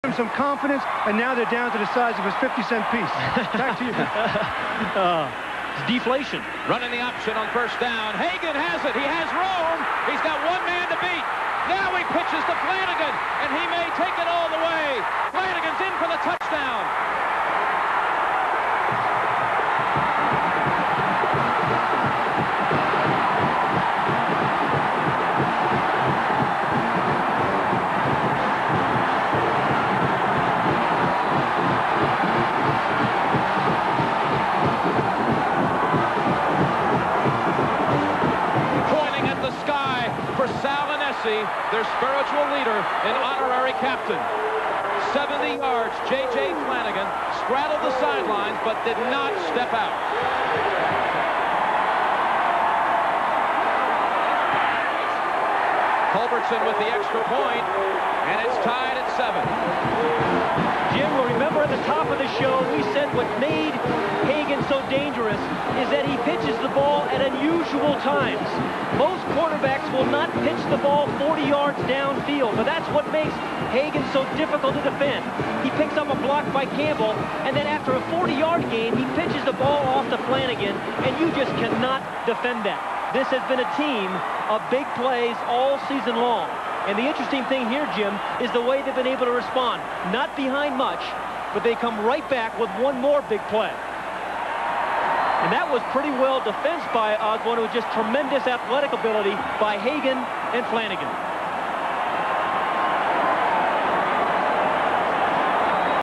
Some confidence, and now they're down to the size of a 50-cent piece. Back to you. It's deflation. Running the option on first down. Hagan has it. He has room. He's got one man to beat. Now he pitches to Flanagan, and he may take it all the way. Flanagan's in for the touchdown. Their spiritual leader and honorary captain. 70 yards, J.J. Flanagan straddled the sidelines but did not step out. Culbertson with the extra point, and it's tied at 7. Jim, will remember at the top of the show, we said what made Hagan so dangerous is that he pitches the ball at unusual times. Most quarterbacks will not pitch the ball 40 yards downfield, but that's what makes Hagan so difficult to defend. He picks up a block by Campbell, and then after a 40-yard gain, he pitches the ball off to Flanagan, and you just cannot defend that. This has been a team of big plays all season long. And the interesting thing here, Jim, is the way they've been able to respond. Not behind much, but they come right back with one more big play. And that was pretty well defensed by Osborne. It was just tremendous athletic ability by Hagan and Flanagan.